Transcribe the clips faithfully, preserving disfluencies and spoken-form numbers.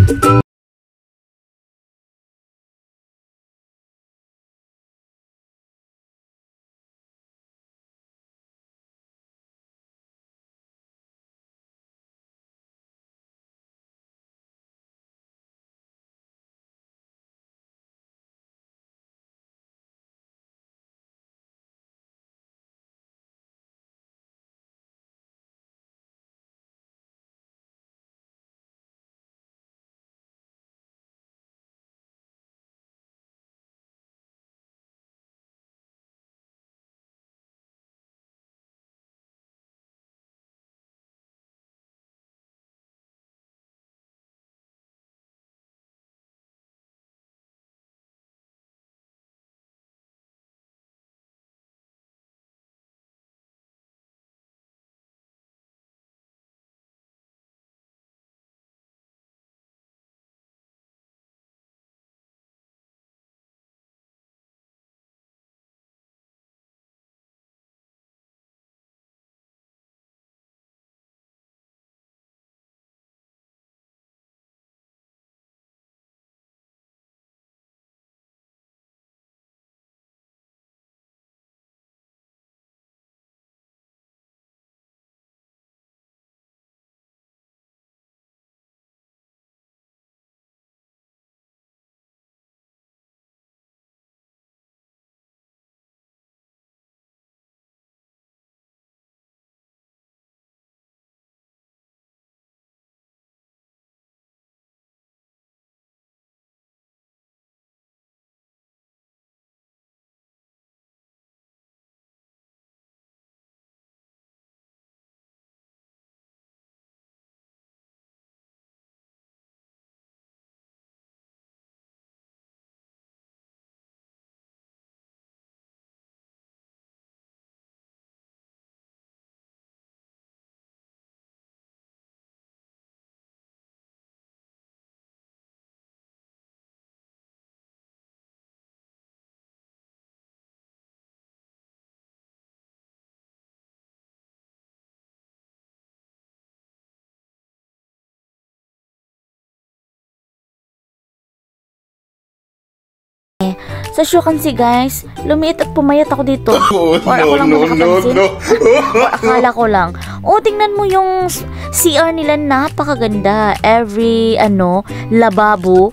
Sa Shukansi guys, lumiit at pumayat ako dito. Oh, or ako no, lang no, nakapansin. no, no. Or akala ko lang. O, tingnan mo yung C R nila, napakaganda. Every, ano, lababo,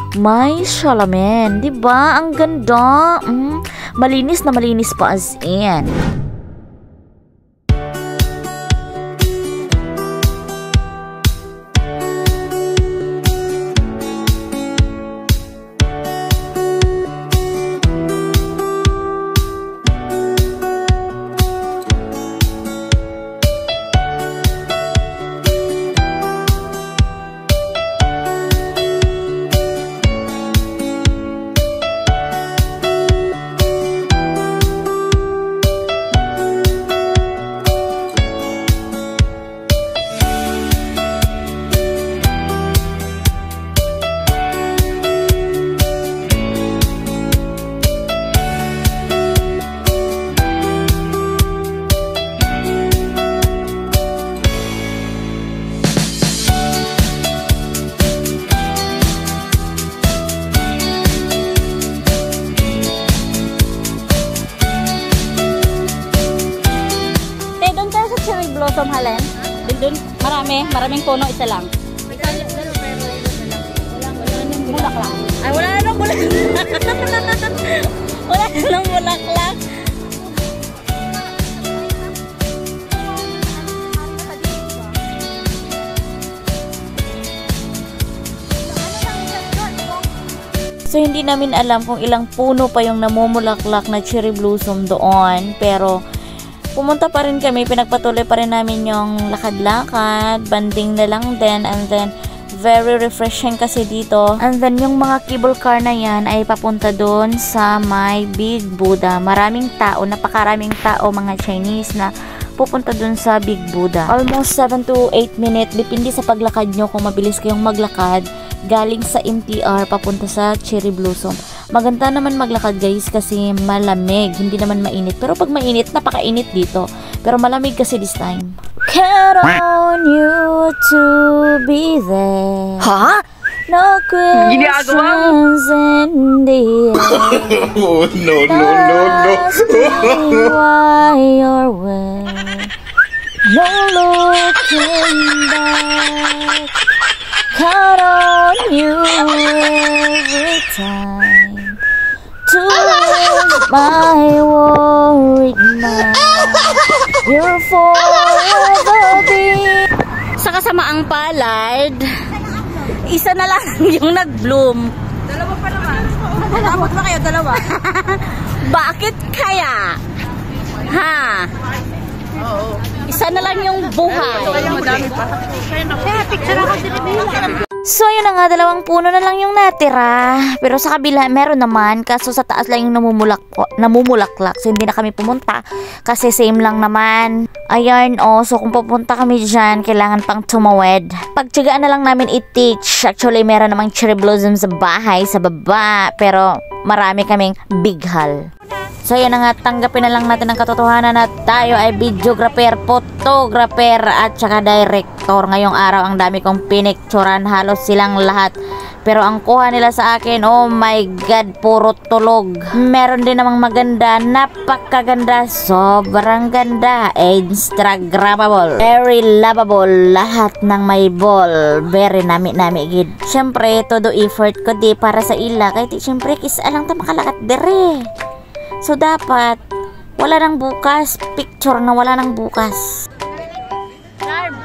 may salamin. Diba? Ang ganda. Mm, malinis na malinis pa as in. Blossom Halen. Doon, marami, maraming puno, isa lang. Bulaklak. Ay, wala na nang bulaklak. Wala na nang bulaklak. So, hindi namin alam kung ilang puno pa yung namumulaklak na cherry blossom doon. Pero, pumunta pa rin kami, pinagpatuloy pa rin namin yung lakad-lakad, banding na lang din, and then very refreshing kasi dito. And then yung mga cable car na yan ay papunta doon sa may Big Buddha. Maraming tao, napakaraming tao, mga Chinese na pupunta doon sa Big Buddha. Almost seven to eight minutes, depende sa paglakad nyo kung mabilis kayong maglakad galing sa M T R papunta sa Cherry Blossom. Maganda naman maglakad guys kasi malamig, hindi naman mainit. Pero pag mainit, napakainit dito. Pero malamig kasi this time. Count on you to be there. Ha? No questions in the air. Oh, no, no, no, no. Asking why you're well. No looking back. Count on you every time to ease my worried mind. You're forever there. Sa kasamaang palad, isa na lang yung nag-bloom. Dalawa pa naman. Dapat ba kayo dalawa? Bakit kaya? Ha? Oo. Isa na lang yung buhay. Madami pa. Kaya picture ako sinibila. So, yun na nga, dalawang puno na lang yung natira. Pero sa kabila, meron naman. Kaso sa taas lang yung namumulak namumulaklak. So, hindi na kami pumunta. Kasi same lang naman. Ayan, oh. So, kung pupunta kami dyan, kailangan pang tumawid. Pagtsagaan na lang namin i-teach. Actually, meron namang cherry blossom sa bahay, sa baba. Pero, marami kaming bighal. So, yan na nga, tanggapin na lang natin ang katotohanan na tayo ay videographer, photographer, at saka director. Ngayong araw, ang dami kong pinicturan, halos silang lahat. Pero ang kuha nila sa akin, oh my God, puro tulog. Meron din namang maganda, napakaganda, sobrang ganda, Instagrammable, very lovable, lahat ng may ball, very nami-nami gid. Siyempre, todo effort ko di para sa ila, kahit siyempre, kisa lang ta makalakat dire. So, dapat, wala nang bukas. Picture na wala nang bukas. Charm.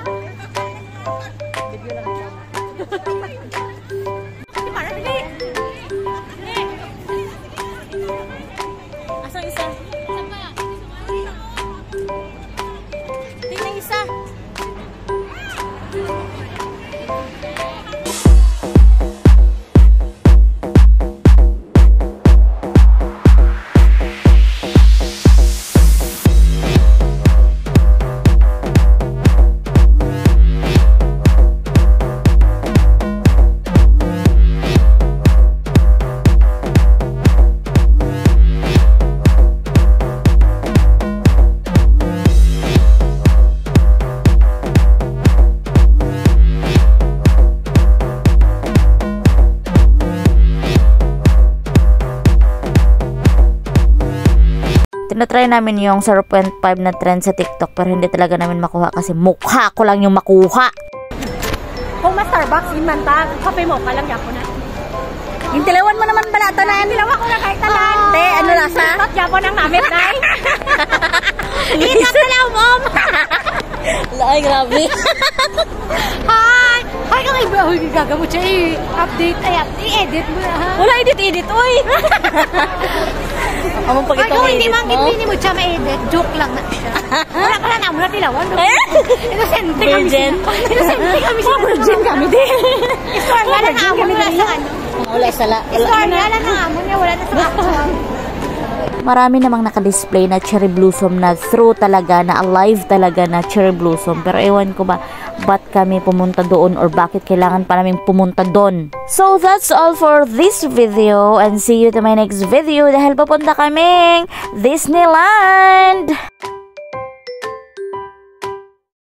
Asang isa? Tingnan isa. Tinatry namin yung zero point five na trend sa TikTok pero hindi talaga namin makuha kasi mukha ko lang yung makuha. Kung ma Starbucks, yun man ta, kape mo, kalang yapo na. Yung tilawan mo naman pala ito na yan. Dilawa ko na kahit talan. Te, ano lasa? At yapo ng namit na eh. Ingat na lang, mom! Ay, grabe. Hi! Hi ka kayo ba? Uy, gagamot siya i-update. Ay, i-edit mo na ha. Wala edit-edit, uy! Among pag ito Ay, hindi edit man mo. hindi mo siya ma-edit. Joke lang na siya. Wala pala na mo na tilawan. Inosente kami Virgin. sila. Inosente kami sila. Virgin kami din. Istorya na nga mo wala sa ano. Wala sa la. Istorya na nga mo niya wala na sa actual. Marami namang nakadisplay na cherry blossom na true talaga, na alive talaga na cherry blossom. Pero ewan ko ba, ba't kami pumunta doon or bakit kailangan pa namin pumunta doon. So that's all for this video and see you to my next video dahil papunta kaming Disneyland!